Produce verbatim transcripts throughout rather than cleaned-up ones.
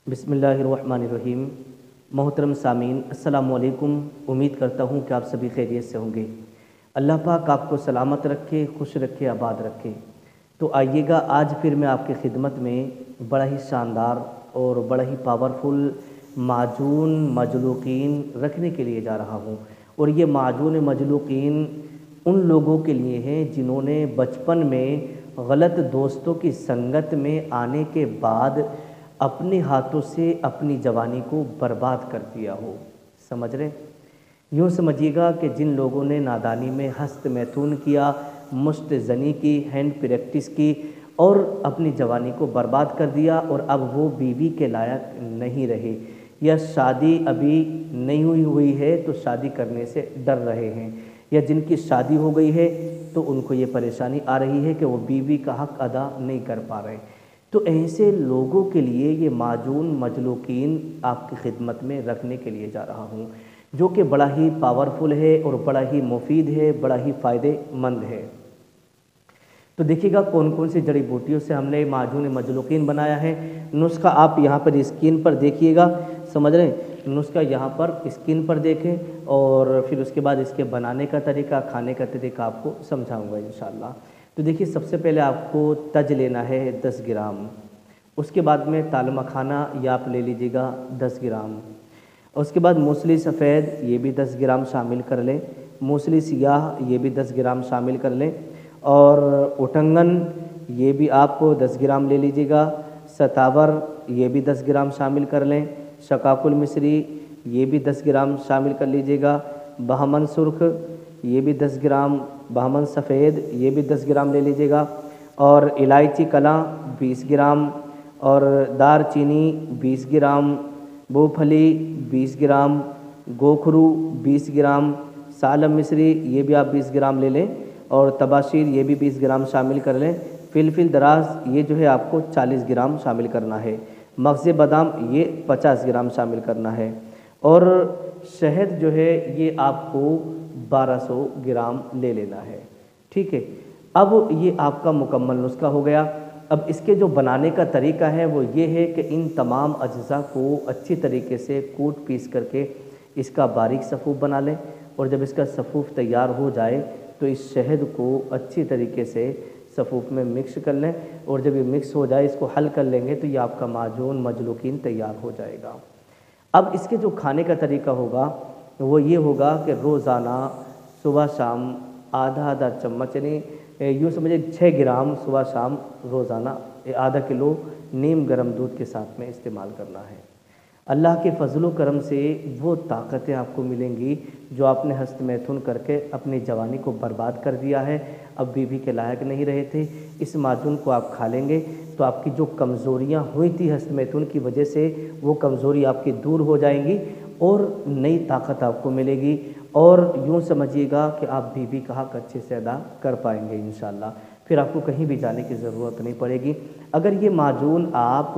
बिस्मिल्लाहिर्रहमानिर्रहीम। मोहतरम सामीन, अस्सलामु अलैकुम। उम्मीद करता हूँ कि आप सभी खैरियत से होंगे। अल्लाह पाक आपको सलामत रखे, खुश रखे, आबाद रखे। तो आइएगा, आज फिर मैं आपकी खिदमत में बड़ा ही शानदार और बड़ा ही पावरफुल माजून मजलूकीन रखने के लिए जा रहा हूँ। और ये माजून मजलूकीन उन लोगों के लिए हैं जिन्होंने बचपन में गलत दोस्तों की संगत में आने के बाद अपने हाथों से अपनी जवानी को बर्बाद कर दिया हो। समझ रहे? यूँ समझिएगा कि जिन लोगों ने नादानी में हस्त मैथुन किया, मुश्त ज़नी की, हैंड प्रैक्टिस की और अपनी जवानी को बर्बाद कर दिया, और अब वो बीवी के लायक नहीं रहे, या शादी अभी नहीं हुई हुई है तो शादी करने से डर रहे हैं, या जिनकी शादी हो गई है तो उनको ये परेशानी आ रही है कि वो बीवी का हक़ अदा नहीं कर पा रहे। तो ऐसे लोगों के लिए ये माजून मजलूकीन आपकी खिदमत में रखने के लिए जा रहा हूँ, जो कि बड़ा ही पावरफुल है और बड़ा ही मुफीद है, बड़ा ही फ़ायदेमंद है। तो देखिएगा कौन कौन सी जड़ी बूटियों से हमने माजून मजलूकीन बनाया है। नुस्खा आप यहाँ पर स्क्रीन पर देखिएगा, समझ रहे हैं? नुस्खा यहाँ पर स्क्रीन पर देखें और फिर उसके बाद इसके बनाने का तरीका, खाने का तरीका आपको समझाऊँगा इंशाअल्लाह। तो देखिए, सबसे पहले आपको तज लेना है दस ग्राम। उसके बाद में ताल मखाना या आप ले लीजिएगा दस ग्राम। उसके बाद मूसली सफ़ेद ये भी दस ग्राम शामिल कर लें। मूसली सियाह ये भी दस ग्राम शामिल कर लें। और उटंगन ये भी आप दस ग्राम ले लीजिएगा। सतावर ये भी दस ग्राम शामिल कर लें। शकाकुल मिस्री ये भी दस ग्राम शामिल कर लीजिएगा। बहमन सुर्ख ये भी दस ग्राम, बहमन सफ़ेद ये भी दस ग्राम ले लीजिएगा। और इलायची कला बीस ग्राम, और दार चीनी बीस ग्राम, मूंगफली बीस ग्राम, गोखरू बीस ग्राम, सालम मिस्री ये भी आप बीस ग्राम ले लें, और तबाशीर ये भी बीस ग्राम शामिल कर लें। फिलफिल दराज ये जो है आपको चालीस ग्राम शामिल करना है। मग़ज़ बादाम ये पचास ग्राम शामिल करना है। और शहद जो है ये आपको बारह सौ ग्राम ले लेना है। ठीक है, अब ये आपका मुकम्मल नुस्खा हो गया। अब इसके जो बनाने का तरीका है वो ये है कि इन तमाम अज्जा को अच्छी तरीके से कूट पीस करके इसका बारीक सफ़ूफ बना लें, और जब इसका सफ़ूफ तैयार हो जाए तो इस शहद को अच्छी तरीके से सफ़ूफ में मिक्स कर लें, और जब ये मिक्स हो जाए इसको हल कर लेंगे तो ये आपका माजून मजलूकीन तैयार हो जाएगा। अब इसके जो खाने का तरीका होगा वो ये होगा कि रोज़ाना सुबह शाम आधा आधा चम्मच, यानी यूँ समझिए छः ग्राम सुबह शाम रोज़ाना आधा किलो नीम गर्म दूध के साथ में इस्तेमाल करना है। अल्लाह के फजल व करम से वो ताकतें आपको मिलेंगी जो आपने हस्त मैथुन करके अपनी जवानी को बर्बाद कर दिया है, अब बीवी के लायक नहीं रहे थे। इस माजून को आप खा लेंगे तो आपकी जो कमज़ोरियाँ हुई थी हस्त मैथुन की वजह से, वो कमज़ोरी आपकी दूर हो जाएंगी और नई ताकत आपको मिलेगी, और यूँ समझिएगा कि आप बीवी का हक़ अच्छे से अदा कर पाएंगे इंशाअल्लाह। फिर आपको कहीं भी जाने की ज़रूरत नहीं पड़ेगी। अगर ये माजून आप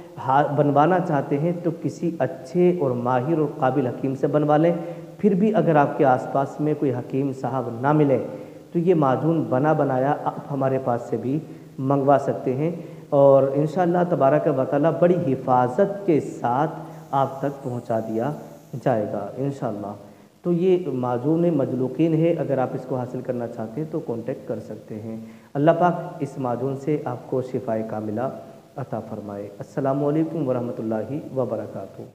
बनवाना चाहते हैं तो किसी अच्छे और माहिर और काबिल हकीम से बनवा लें। फिर भी अगर आपके आसपास में कोई हकीम साहब ना मिले तो ये माजून बना बनाया आप हमारे पास से भी मंगवा सकते हैं, और इंशाअल्लाह तबारक व तआला बड़ी हिफाजत के साथ आप तक पहुंचा दिया जाएगा इंशाअल्लाह। तो ये माजून मजलूकीन है, अगर आप इसको हासिल करना चाहते हैं तो कांटेक्ट कर सकते हैं। अल्लाह पाक इस माजून से आपको शिफाए कामिला अता फरमाए। अस्सलामु अलैकुम वरहमतुल्लाहि व बरकातुहू।